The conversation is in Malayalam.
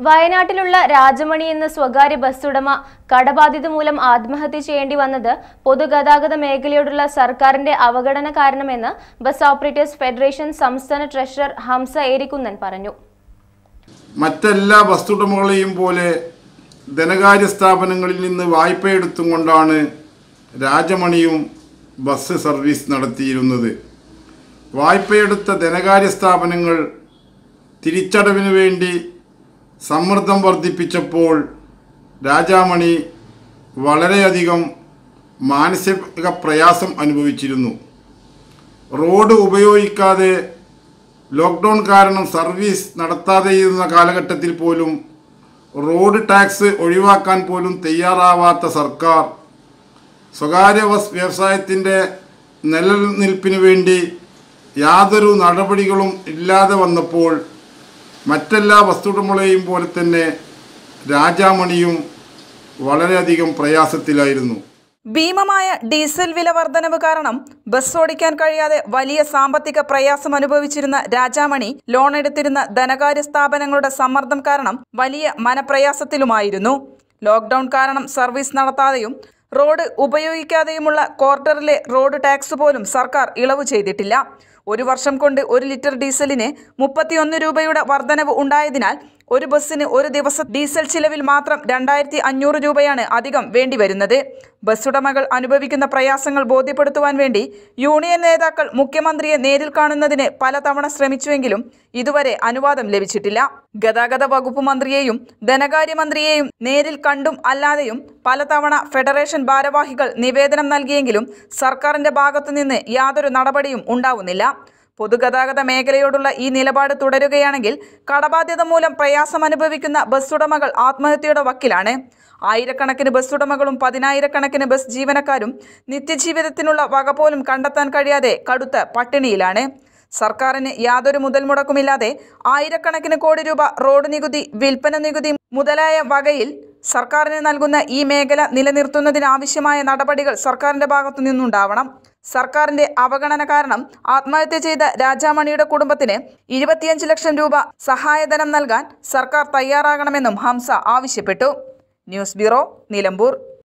വയനാട്ടിലുള്ള രാജമണി എന്ന സ്വകാര്യ ബസ് ഉടമ കടബാധ്യത മൂലം ആത്മഹത്യ ചെയ്യേണ്ടി വന്നത് പൊതുഗതാഗത മേഖലയോടുള്ള സർക്കാരിന്റെ അവഗണന കാരണമെന്ന് ബസ് ഓപ്പറേറ്റേഴ്സ് ഫെഡറേഷൻ സംസ്ഥാന ട്രഷറർ ഹംസ ഏരിക്കുന്നൻ പറഞ്ഞു. മറ്റെല്ലാ ബസ് ഉടമകളെയും പോലെ ധനകാര്യ സ്ഥാപനങ്ങളിൽ നിന്ന് വായ്പയെടുത്തും കൊണ്ടാണ് രാജമണിയും ബസ് സർവീസ് നടത്തിയിരുന്നത്. വായ്പയെടുത്ത ധനകാര്യ സ്ഥാപനങ്ങൾ തിരിച്ചടവിനു വേണ്ടി സമ്മർദ്ദം വർദ്ധിപ്പിച്ചപ്പോൾ രാജാമണി വളരെയധികം മാനസിക പ്രയാസം അനുഭവിച്ചിരുന്നു. റോഡ് ഉപയോഗിക്കാതെ ലോക്ക്ഡൗൺ കാരണം സർവീസ് നടത്താതെയിരുന്ന കാലഘട്ടത്തിൽ പോലും റോഡ് ടാക്സ് ഒഴിവാക്കാൻ പോലും തയ്യാറാവാത്ത സർക്കാർ സ്വകാര്യ ബസ് വ്യവസായത്തിൻ്റെ നിലനിൽപ്പിനു വേണ്ടി യാതൊരു നടപടികളും ഇല്ലാതെ വന്നപ്പോൾ മറ്റെല്ലാ വസ്തുടമകളെയും പോലെ തന്നെ രാജാമണിയും വളരെയധികം പ്രയാസത്തിലായിരുന്നു. ഭീമമായ ഡീസൽ വില വർധനവ് കാരണം ബസ് ഓടിക്കാൻ കഴിയാതെ വലിയ സാമ്പത്തിക പ്രയാസം അനുഭവിച്ചിരുന്ന രാജാമണി ലോൺ എടുത്തിരുന്ന ധനകാര്യ സ്ഥാപനങ്ങളുടെ സമ്മർദ്ദം കാരണം വലിയ മനപ്രയാസത്തിലുമായിരുന്നു. ലോക്ക്ഡൌൺ കാരണം സർവീസ് നടത്താതെയും റോഡ് ഉപയോഗിക്കാതെയുമുള്ള ക്വാർട്ടറിലെ റോഡ് ടാക്സ് പോലും സർക്കാർ ഇളവ് ചെയ്തിട്ടില്ല. ഒരു വർഷം കൊണ്ട് 1 ലിറ്റർ ഡീസലിന് 31 രൂപയുടെ വർധനവ് ഉണ്ടായതിനാൽ ഒരു ബസ്സിന് ഒരു ദിവസം ഡീസൽ ചിലവിൽ മാത്രം 2500 രൂപയാണ് അധികം വേണ്ടിവരുന്നത്. ബസ് ഉടമകൾ അനുഭവിക്കുന്ന പ്രയാസങ്ങൾ ബോധ്യപ്പെടുത്തുവാൻ വേണ്ടി യൂണിയൻ നേതാക്കൾ മുഖ്യമന്ത്രിയെ നേരിൽ കാണുന്നതിന് പലതവണ ശ്രമിച്ചുവെങ്കിലും ഇതുവരെ അനുവാദം ലഭിച്ചിട്ടില്ല. ഗതാഗത വകുപ്പ് മന്ത്രിയെയും ധനകാര്യമന്ത്രിയെയും നേരിൽ കണ്ടും അല്ലാതെയും പലതവണ ഫെഡറേഷൻ ഭാരവാഹികൾ നിവേദനം നൽകിയെങ്കിലും സർക്കാരിന്റെ ഭാഗത്തുനിന്ന് യാതൊരു നടപടിയും ഉണ്ടാവുന്നില്ല. പൊതുഗതാഗത മേഖലയോടുള്ള ഈ നിലപാട് തുടരുകയാണെങ്കിൽ കടബാധ്യത മൂലം പ്രയാസം അനുഭവിക്കുന്ന ബസ് ഉടമകൾ ആത്മഹത്യയുടെ വക്കിലാണ്. ആയിരക്കണക്കിന് ബസ് ഉടമകളും 10,000-കണക്കിന് ബസ് ജീവനക്കാരും നിത്യജീവിതത്തിനുള്ള വക പോലും കണ്ടെത്താൻ കഴിയാതെ കടുത്ത പട്ടിണിയിലാണ്. സർക്കാരിന് യാതൊരു മുതൽ മുടക്കുമില്ലാതെ ആയിരക്കണക്കിന് കോടി രൂപ റോഡ് നികുതി, വിൽപ്പന നികുതി മുതലായ വകയിൽ സർക്കാരിന് നൽകുന്ന ഈ മേഖല നിലനിർത്തുന്നതിനാവശ്യമായ നടപടികൾ സർക്കാരിന്റെ ഭാഗത്തു നിന്നുണ്ടാവണം. സർക്കാരിന്റെ അവഗണന കാരണം ആത്മഹത്യ ചെയ്ത രാജാമണിയുടെ കുടുംബത്തിന് 25 ലക്ഷം രൂപ സഹായധനം നൽകാൻ സർക്കാർ തയ്യാറാകണമെന്നും ഹംസ ആവശ്യപ്പെട്ടു. News bureau, Nilambur.